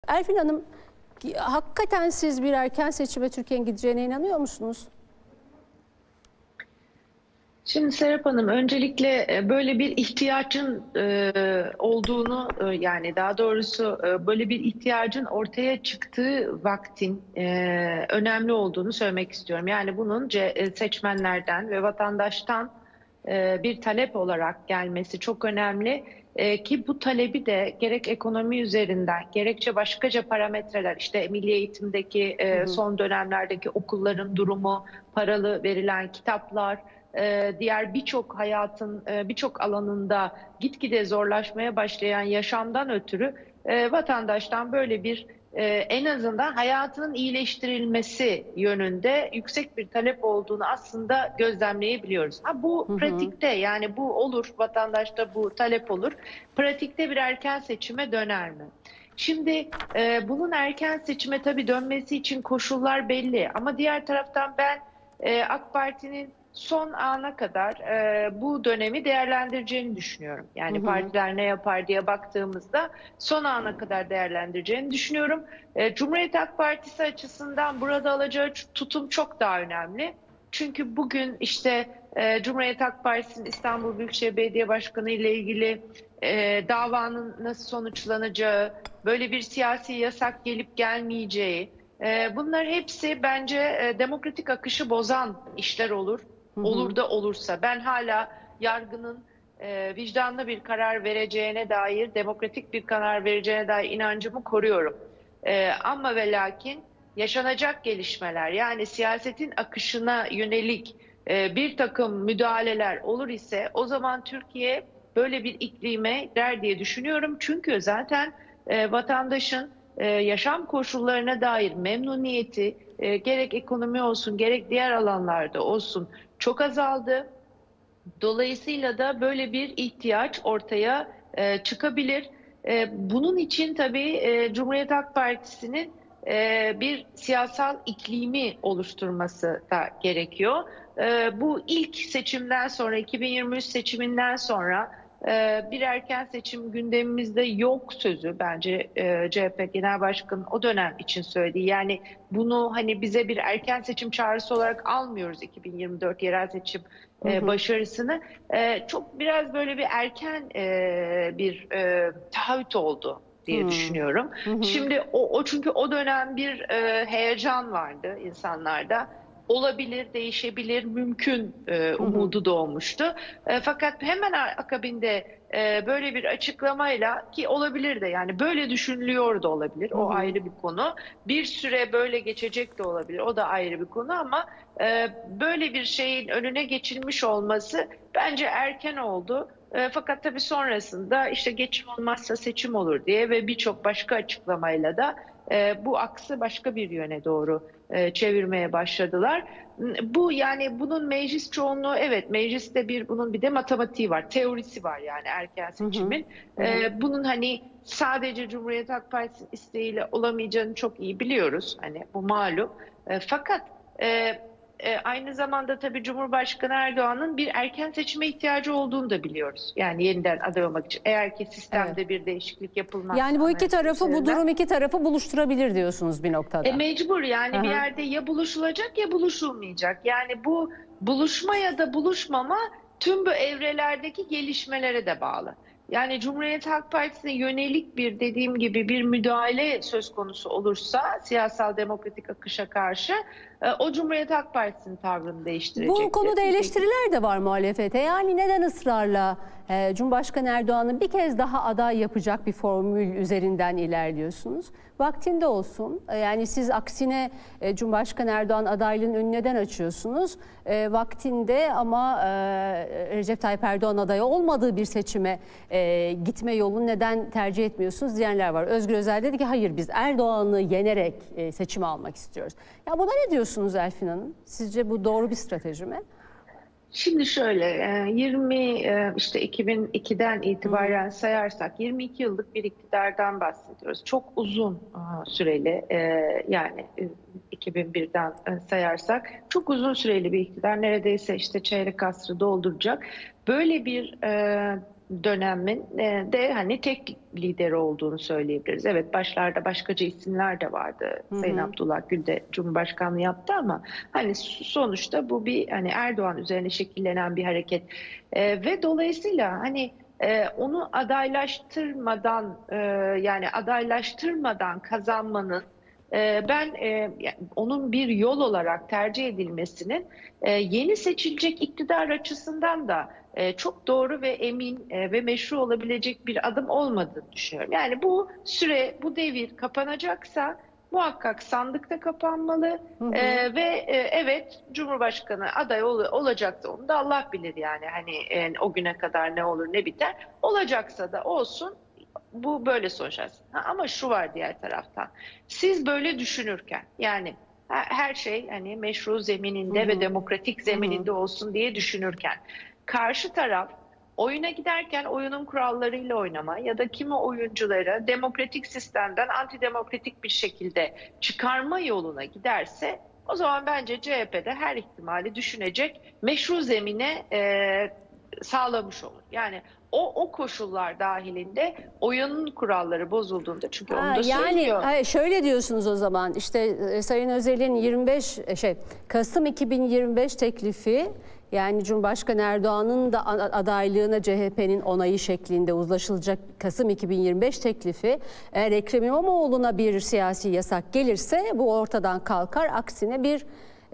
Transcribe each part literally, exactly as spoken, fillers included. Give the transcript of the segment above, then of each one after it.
Elfin Hanım, hakikaten siz bir erken seçime Türkiye'nin gideceğine inanıyor musunuz? Şimdi Serap Hanım, öncelikle böyle bir ihtiyacın e, olduğunu e, yani daha doğrusu e, böyle bir ihtiyacın ortaya çıktığı vaktin e, önemli olduğunu söylemek istiyorum. Yani bunun ce, seçmenlerden ve vatandaştan e, bir talep olarak gelmesi çok önemli. E, ki bu talebi de gerek ekonomi üzerinden gerekçe başkaca parametreler, işte milli eğitimdeki e, Hı hı. son dönemlerdeki okulların durumu, paralı verilen kitaplar, e, diğer birçok hayatın e, birçok alanında gitgide zorlaşmaya başlayan yaşamdan ötürü e, vatandaştan böyle bir e, en azından hayatının iyileştirilmesi yönünde yüksek bir talep olduğunu aslında gözlemleyebiliyoruz. Ha, bu Hı hı. pratikte, yani bu olur, vatandaşta bu talep olur. Pratikte bir erken seçime döner mi? Şimdi e, bunun erken seçime tabii dönmesi için koşullar belli, ama diğer taraftan ben e, AK Parti'nin son ana kadar e, bu dönemi değerlendireceğini düşünüyorum. Hı Yani hı. partiler ne yapar diye baktığımızda son ana kadar değerlendireceğini düşünüyorum. E, Cumhuriyet Halk Partisi açısından burada alacağı tutum çok daha önemli. Çünkü bugün işte e, Cumhuriyet Halk Partisi'nin İstanbul Büyükşehir Belediye Başkanı ile ilgili e, davanın nasıl sonuçlanacağı, böyle bir siyasi yasak gelip gelmeyeceği, e, bunlar hepsi bence e, demokratik akışı bozan işler olur. Hı Olur hı. da olursa, ben hala yargının e, vicdanlı bir karar vereceğine dair, demokratik bir karar vereceğine dair inancımı koruyorum. E, ama ve lakin yaşanacak gelişmeler, yani siyasetin akışına yönelik e, bir takım müdahaleler olur ise, o zaman Türkiye böyle bir iklime girer diye düşünüyorum. Çünkü zaten e, vatandaşın e, yaşam koşullarına dair memnuniyeti e, gerek ekonomi olsun gerek diğer alanlarda olsun çok azaldı. Dolayısıyla da böyle bir ihtiyaç ortaya e, çıkabilir. E, bunun için tabii e, Cumhuriyet Halk Partisi'nin e, bir siyasal iklimi oluşturması da gerekiyor. E, bu ilk seçimden sonra, iki bin yirmi üç seçiminden sonra e, bir erken seçim gündemimizde yok sözü bence e, C H P Genel Başkanı o dönem için söylediği. Yani bunu hani bize bir erken seçim çağrısı olarak almıyoruz, iki bin yirmi dört yerel seçim Hı e, hı. başarısını. E, çok biraz böyle bir erken e, bir e, taahhüt oldu diye Hı düşünüyorum. hı. Şimdi o, o çünkü o dönem bir e, heyecan vardı insanlarda. Olabilir, değişebilir, mümkün e, Hı hı. umudu doğmuştu. E, fakat hemen akabinde e, böyle bir açıklamayla, ki olabilir de, yani böyle düşünülüyor da olabilir, Hı o hı. ayrı bir konu. Bir süre böyle geçecek de olabilir, o da ayrı bir konu, ama e, böyle bir şeyin önüne geçilmiş olması bence erken oldu. E, fakat tabii sonrasında işte geçim olmazsa seçim olur diye ve birçok başka açıklamayla da e, bu aksı başka bir yöne doğru e, çevirmeye başladılar. Bu, yani bunun meclis çoğunluğu, evet, mecliste bir, bunun bir de matematiği var, teorisi var, yani erken Hı hı. seçimin. Hı hı. E, bunun hani sadece Cumhuriyet Halk Partisi isteğiyle olamayacağını çok iyi biliyoruz. Hani bu malum. E, fakat e, e, aynı zamanda tabii Cumhurbaşkanı Erdoğan'ın bir erken seçime ihtiyacı olduğunu da biliyoruz. Yani yeniden aday olmak için. Eğer ki Evet. sistemde bir değişiklik yapılmazsa Yani bu iki anayasa tarafı, bu üzerinden. durum iki tarafı buluşturabilir diyorsunuz bir E, noktada. mecbur, Hı yani bir hı. yerde ya buluşulacak ya buluşulmayacak. Yani bu buluşma ya da buluşmama tüm bu evrelerdeki gelişmelere de bağlı. Yani Cumhuriyet Halk Partisi'ne yönelik bir, dediğim gibi, bir müdahale söz konusu olursa siyasal demokratik akışa karşı, e, o Cumhuriyet Halk Partisi'nin tavrını Bu değiştirecektir. konuda Nitekim eleştiriler de var muhalefete. Yani neden ısrarla e, Cumhurbaşkanı Erdoğan'ın bir kez daha aday yapacak bir formül üzerinden ilerliyorsunuz? Vaktinde olsun. E, yani siz aksine e, Cumhurbaşkanı Erdoğan adaylığının önünü neden açıyorsunuz? E, vaktinde ama e, Recep Tayyip Erdoğan adayı olmadığı bir seçime e, gitme yolunu neden tercih etmiyorsunuz diyenler var. Özgür Özel dedi ki hayır, biz Erdoğan'ı yenerek e, seçimi almak istiyoruz. Ya buna ne diyorsunuz Elfin Hanım? Sizce bu doğru bir strateji mi? Şimdi şöyle, e, yirmi e, işte iki bin ikiden Hı hı. itibaren sayarsak yirmi iki yıllık bir iktidardan bahsediyoruz. Çok uzun e, süreli, e, yani e, iki bin birden e, sayarsak çok uzun süreli bir iktidar, neredeyse işte çeyrek asrı dolduracak. Böyle bir e, dönemin e, de hani tek lideri olduğunu söyleyebiliriz. Evet, başlarda başkaca isimler de vardı. Hı hı. Sayın Abdullah Gül de Cumhurbaşkanlığı yaptı ama hani sonuçta bu bir hani Erdoğan üzerine şekillenen bir hareket. E, ve dolayısıyla hani e, onu adaylaştırmadan e, yani adaylaştırmadan kazanmanın e, ben e, onun bir yol olarak tercih edilmesinin e, yeni seçilecek iktidar açısından da e, çok doğru ve emin e, ve meşru olabilecek bir adım olmadığını düşünüyorum. Yani bu süre, bu devir kapanacaksa muhakkak sandıkta kapanmalı. Hı hı. E, ve e, evet, Cumhurbaşkanı aday ol, olacaksa onu da Allah bilir yani hani e, o güne kadar ne olur ne biter. Olacaksa da olsun. Bu böyle sonuçlansın. Ama şu var diğer taraftan. Siz böyle düşünürken yani her şey hani meşru zemininde, hı hı, ve demokratik zemininde, hı hı, olsun diye düşünürken karşı taraf oyuna giderken oyunun kurallarıyla oynama ya da kimi oyuncuları demokratik sistemden antidemokratik bir şekilde çıkarma yoluna giderse o zaman bence C H P'de her ihtimali düşünecek meşru zemine e, sağlamış olur. Yani o o koşullar dahilinde oyunun kuralları bozulduğunda çünkü ha, onu da yani, söylüyor. Yani şöyle diyorsunuz o zaman işte e, Sayın Özel'in yirmi beş şey Kasım iki bin yirmi beş teklifi yani Cumhurbaşkanı Erdoğan'ın da adaylığına C H P'nin onayı şeklinde uzlaşılacak Kasım iki bin yirmi beş teklifi eğer Ekrem İmamoğlu'na bir siyasi yasak gelirse bu ortadan kalkar, aksine bir e,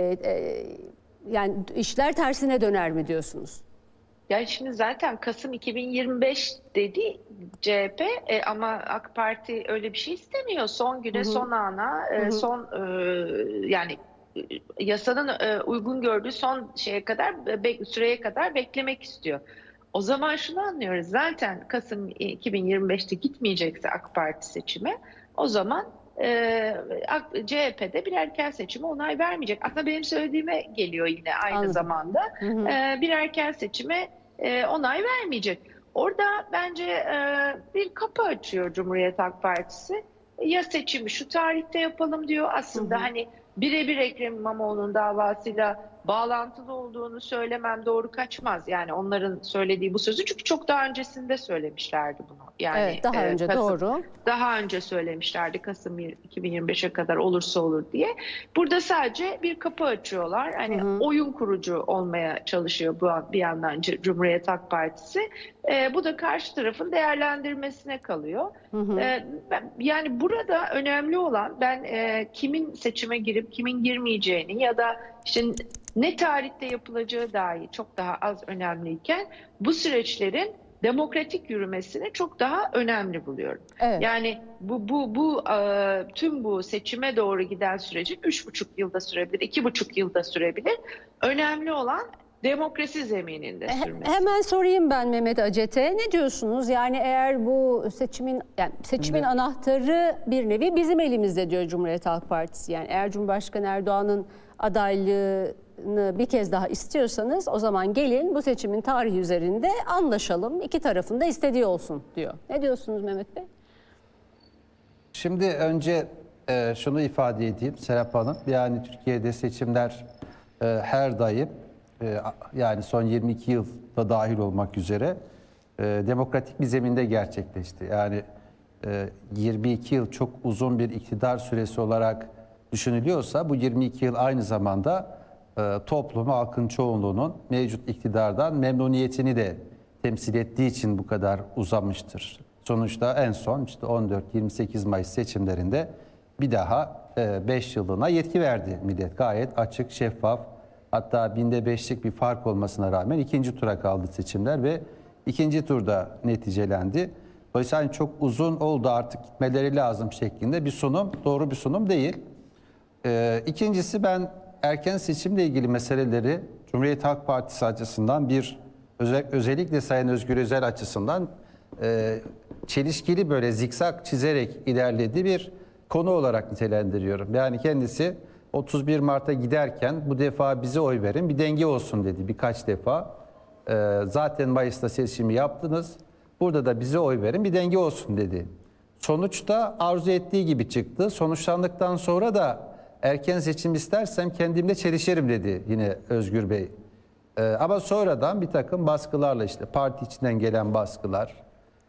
e, yani işler tersine döner mi diyorsunuz? Ya şimdi zaten Kasım iki bin yirmi beş dedi C H P e, ama AK Parti öyle bir şey istemiyor. Son güne, hı hı, son ana, e, hı hı, son e, yani yasanın e, uygun gördüğü son şeye kadar be, süreye kadar beklemek istiyor. O zaman şunu anlıyoruz. Zaten Kasım iki bin yirmi beşte gitmeyecekse AK Parti seçime o zaman Ee, C H P'de bir erken seçime onay vermeyecek. Aslında benim söylediğime geliyor yine aynı Anladım. zamanda. Hı hı. Ee, bir erken seçime e, onay vermeyecek. Orada bence e, bir kapı açıyor Cumhuriyet Halk Partisi. Ya seçimi şu tarihte yapalım diyor. Aslında hı hı. hani birebir Ekrem İmamoğlu'nun davasıyla bağlantılı olduğunu söylemem doğru kaçmaz. Yani onların söylediği bu sözü çünkü çok daha öncesinde söylemişlerdi bunu. Yani evet, daha e, önce Kasım, doğru. Daha önce söylemişlerdi Kasım iki bin yirmi beşe kadar olursa olur diye. Burada sadece bir kapı açıyorlar. Hani hı hı. oyun kurucu olmaya çalışıyor bu bir yandan Cumhuriyet Halk Partisi. E, bu da karşı tarafın değerlendirmesine kalıyor. Hı hı. E, ben, yani burada önemli olan ben e, kimin seçime girip kimin girmeyeceğini ya da işte ne tarihte yapılacağı dahi çok daha az önemliyken bu süreçlerin demokratik yürümesini çok daha önemli buluyorum. Evet. Yani bu bu bu e, tüm bu seçime doğru giden sürecin üç buçuk yılda sürebilir, iki buçuk yılda sürebilir. Önemli olan demokrasi zemininde sürmesi. Hemen sorayım ben Mehmet Acet'e. Ne diyorsunuz? Yani eğer bu seçimin yani seçimin Şimdi, anahtarı bir nevi bizim elimizde diyor Cumhuriyet Halk Partisi. Yani eğer Cumhurbaşkanı Erdoğan'ın adaylığını bir kez daha istiyorsanız o zaman gelin bu seçimin tarihi üzerinde anlaşalım. İki tarafın da istediği olsun diyor. Ne diyorsunuz Mehmet Bey? Şimdi önce e, şunu ifade edeyim Serap Hanım. Yani Türkiye'de seçimler e, her daim e, yani son yirmi iki yılda dahil olmak üzere e, demokratik bir zeminde gerçekleşti. Yani e, yirmi iki yıl çok uzun bir iktidar süresi olarak düşünülüyorsa bu yirmi iki yıl aynı zamanda e, toplumu, halkın çoğunluğunun mevcut iktidardan memnuniyetini de temsil ettiği için bu kadar uzamıştır. Sonuçta en son işte on dört yirmi sekiz Mayıs seçimlerinde bir daha beş yıllığına yetki verdi millet. Gayet açık, şeffaf, hatta binde beşlik bir fark olmasına rağmen ikinci tura kaldı seçimler ve ikinci turda neticelendi. Dolayısıyla çok uzun oldu artık gitmeleri lazım şeklinde bir sunum, doğru bir sunum değil. Ee, ikincisi ben erken seçimle ilgili meseleleri Cumhuriyet Halk Partisi açısından bir özel, özellikle Sayın Özgür Özel açısından e, çelişkili böyle zikzak çizerek ilerlediği bir konu olarak nitelendiriyorum. Yani kendisi otuz bir Mart'a giderken bu defa bize oy verin bir denge olsun dedi birkaç defa. Ee, zaten Mayıs'ta seçimi yaptınız. Burada da bize oy verin bir denge olsun dedi. Sonuçta arzu ettiği gibi çıktı. Sonuçlandıktan sonra da erken seçim istersem kendimle çelişirim dedi yine Özgür Bey. Ee, ama sonradan bir takım baskılarla işte parti içinden gelen baskılar,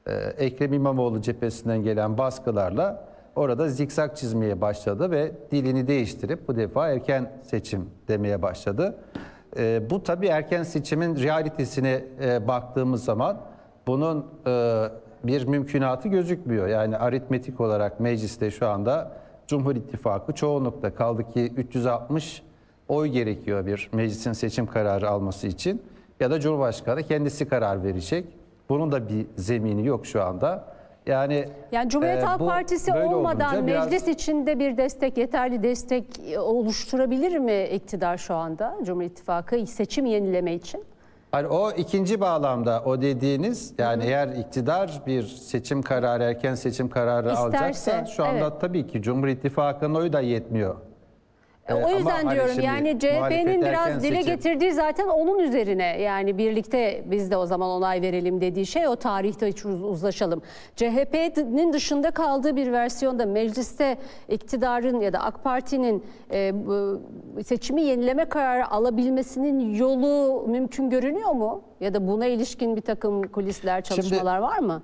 e, Ekrem İmamoğlu cephesinden gelen baskılarla orada zikzak çizmeye başladı ve dilini değiştirip bu defa erken seçim demeye başladı. E, bu tabii erken seçimin realitesine e, baktığımız zaman bunun e, bir mümkünatı gözükmüyor. Yani aritmetik olarak mecliste şu anda Cumhur İttifakı çoğunlukla, kaldı ki üç yüz altmış oy gerekiyor bir meclisin seçim kararı alması için. Ya da Cumhurbaşkanı kendisi karar verecek. Bunun da bir zemini yok şu anda. Yani, yani Cumhuriyet e, Halk bu Partisi olmadan biraz... meclis içinde bir destek, yeterli destek oluşturabilir mi iktidar şu anda Cumhur İttifakı seçim yenileme için? Hani o ikinci bağlamda o dediğiniz, yani hı hı, eğer iktidar bir seçim kararı, erken seçim kararı İsterse, alacaksa şu anda evet, tabii ki Cumhur İttifakı'nın oyu da yetmiyor. E, o yüzden diyorum hani yani C H P'nin biraz dile seçim... getirdiği zaten onun üzerine, yani birlikte biz de o zaman onay verelim dediği şey o, tarihte hiç uzlaşalım. C H P'nin dışında kaldığı bir versiyonda mecliste iktidarın ya da AK Parti'nin e, seçimi yenileme kararı alabilmesinin yolu mümkün görünüyor mu? Ya da buna ilişkin bir takım kulisler, çalışmalar Şimdi... var mı?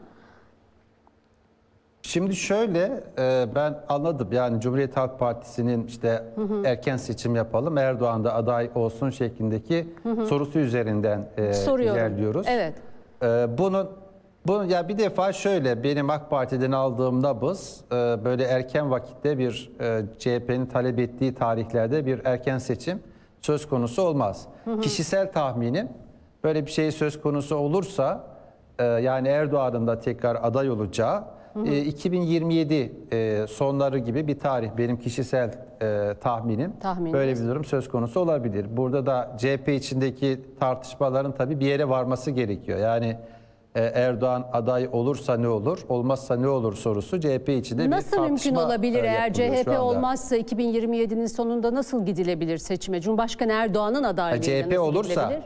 Şimdi şöyle, ben anladım, yani Cumhuriyet Halk Partisi'nin işte hı hı, erken seçim yapalım, Erdoğan da aday olsun şeklindeki hı hı, sorusu üzerinden Soruyorum. ilerliyoruz. Evet. Bunun, bunun ya bir defa şöyle, benim AK Parti'den aldığım nabız böyle erken vakitte bir C H P'nin talep ettiği tarihlerde bir erken seçim söz konusu olmaz. Hı hı. Kişisel tahminim, böyle bir şey söz konusu olursa, yani Erdoğan'ın da tekrar aday olacağı, Hı hı. iki bin yirmi yedi sonları gibi bir tarih benim kişisel tahminim. Tahmininiz. Böyle bir durum söz konusu olabilir. Burada da C H P içindeki tartışmaların tabii bir yere varması gerekiyor. Yani Erdoğan aday olursa ne olur, olmazsa ne olur sorusu C H P içinde bir tartışma. Nasıl mümkün olabilir eğer C H P olmazsa iki bin yirmi yedinin sonunda nasıl gidilebilir seçime? Cumhurbaşkanı Erdoğan'ın adaylığıyla C H P nasıl olursa, gidilebilir?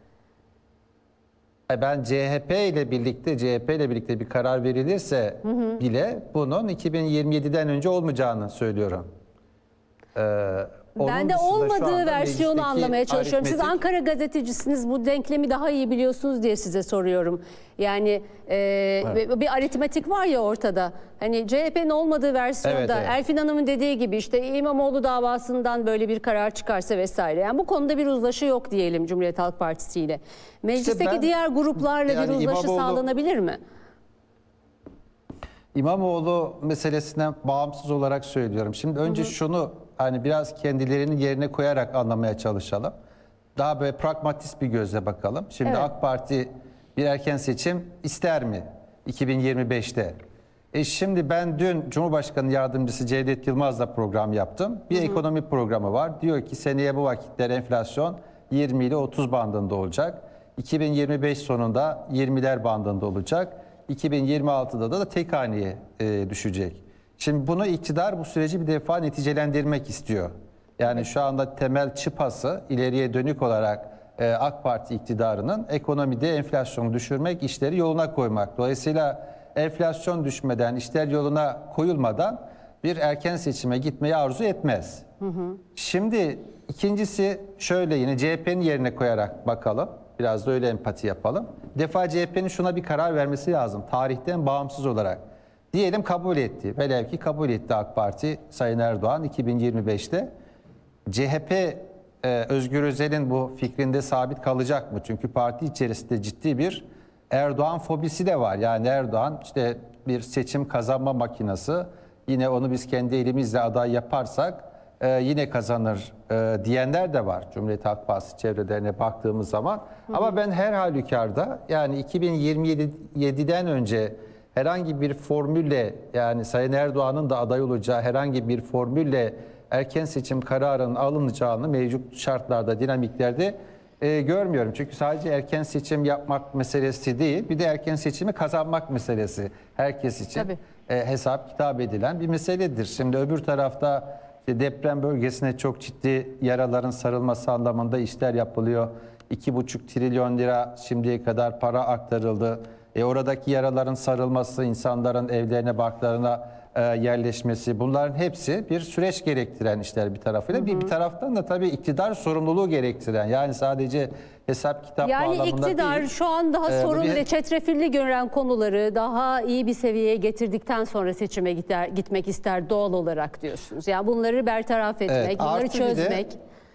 Ben C H P ile birlikte C H P ile birlikte bir karar verilirse hı hı, bile bunun iki bin yirmi yediden önce olmayacağını söylüyorum. Ee, ben de olmadığı versiyonu anlamaya çalışıyorum. Aritmetik... Siz Ankara gazetecisiniz, bu denklemi daha iyi biliyorsunuz diye size soruyorum. Yani e, evet, bir aritmetik var ya ortada. Hani C H P'nin olmadığı versiyonda, evet, evet, Elfin Hanım'ın dediği gibi işte İmamoğlu davasından böyle bir karar çıkarsa vesaire. Yani bu konuda bir uzlaşı yok diyelim Cumhuriyet Halk Partisi ile. Meclisteki işte ben, diğer gruplarla yani bir uzlaşı İmamoğlu, sağlanabilir mi? İmamoğlu meselesinden bağımsız olarak söylüyorum. Şimdi önce hı hı, şunu hani biraz kendilerinin yerine koyarak anlamaya çalışalım. Daha böyle pragmatist bir gözle bakalım. Şimdi evet, AK Parti bir erken seçim ister mi iki bin yirmi beşte? E şimdi ben dün Cumhurbaşkanı Yardımcısı Cevdet Yılmaz'la program yaptım. Bir hı hı, ekonomi programı var. Diyor ki seneye bu vakitler enflasyon yirmi ile otuz bandında olacak. iki bin yirmi beş sonunda yirmiler bandında olacak. iki bin yirmi altıda da tek haneye e, düşecek. Şimdi bunu iktidar bu süreci bir defa neticelendirmek istiyor. Yani şu anda temel çıpası ileriye dönük olarak e, AK Parti iktidarının ekonomide enflasyonu düşürmek, işleri yoluna koymak. Dolayısıyla enflasyon düşmeden, işler yoluna koyulmadan bir erken seçime gitmeyi arzu etmez. Hı hı. Şimdi ikincisi şöyle, yine C H P'nin yerine koyarak bakalım. Biraz da öyle empati yapalım. Bir defa C H P'nin şuna bir karar vermesi lazım. Tarihten bağımsız olarak. Diyelim kabul etti. Velev ki kabul etti AK Parti, Sayın Erdoğan iki bin yirmi beşte. C H P e, Özgür Özel'in bu fikrinde sabit kalacak mı? Çünkü parti içerisinde ciddi bir Erdoğan fobisi de var. Yani Erdoğan işte bir seçim kazanma makinesi. Yine onu biz kendi elimizle aday yaparsak e, yine kazanır e, diyenler de var. Cumhuriyet Halk Partisi çevrelerine baktığımız zaman. Hı hı. Ama ben her halükarda yani iki bin yirmi yediden önce herhangi bir formülle, yani Sayın Erdoğan'ın da aday olacağı herhangi bir formülle erken seçim kararının alınacağını mevcut şartlarda, dinamiklerde e, görmüyorum. Çünkü sadece erken seçim yapmak meselesi değil, bir de erken seçimi kazanmak meselesi herkes için e, hesap kitap edilen bir meseledir. Şimdi öbür tarafta işte deprem bölgesine çok ciddi yaraların sarılması anlamında işler yapılıyor. iki buçuk trilyon lira şimdiye kadar para aktarıldı. E oradaki yaraların sarılması, insanların evlerine, barklarına e, yerleşmesi, bunların hepsi bir süreç gerektiren işler bir tarafıyla. Hı hı. Bir, bir taraftan da tabii iktidar sorumluluğu gerektiren, yani sadece hesap kitap yani bağlamında iktidar değil. şu an daha Ee, sorun bir- ve çetrefilli gören konuları daha iyi bir seviyeye getirdikten sonra seçime gider, gitmek ister doğal olarak diyorsunuz. Yani bunları bertaraf etmek, Evet, bunları artı bir de- çözmek.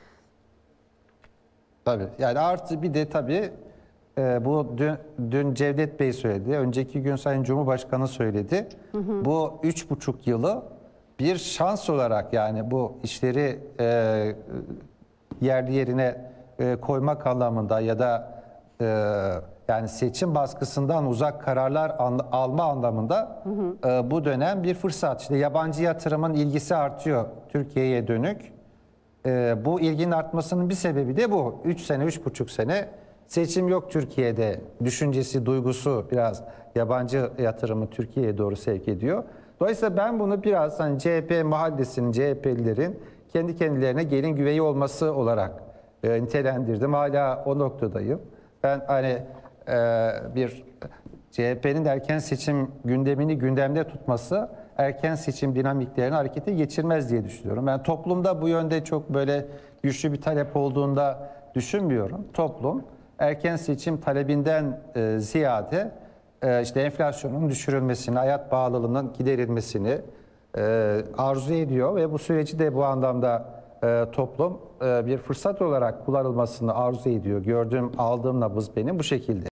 Tabii. Yani artı bir de tabii e, bu dün, dün Cevdet Bey söyledi. Önceki gün Sayın Cumhurbaşkanı söyledi. Hı hı. Bu üç buçuk yılı bir şans olarak, yani bu işleri e, yerli yerine e, koymak anlamında ya da e, yani seçim baskısından uzak kararlar an, alma anlamında hı hı. E, bu dönem bir fırsat. İşte yabancı yatırımın ilgisi artıyor Türkiye'ye dönük. Ee, bu ilginin artmasının bir sebebi de bu. üç sene, üç buçuk sene seçim yok Türkiye'de düşüncesi, duygusu biraz yabancı yatırımı Türkiye'ye doğru sevk ediyor. Dolayısıyla ben bunu biraz hani C H P mahallesinin, C H P'lilerin kendi kendilerine gelin güveyi olması olarak e, nitelendirdim. Hala o noktadayım. Ben hani e, bir C H P'nin erken seçim gündemini gündemde tutması erken seçim dinamiklerini harekete geçirmez diye düşünüyorum. Ben toplumda bu yönde çok böyle güçlü bir talep olduğunda düşünmüyorum. Toplum erken seçim talebinden e, ziyade e, işte enflasyonun düşürülmesini, hayat pahalılığının giderilmesini e, arzu ediyor ve bu süreci de bu anlamda e, toplum e, bir fırsat olarak kullanılmasını arzu ediyor. Gördüğüm, aldığım nabız benim bu şekilde.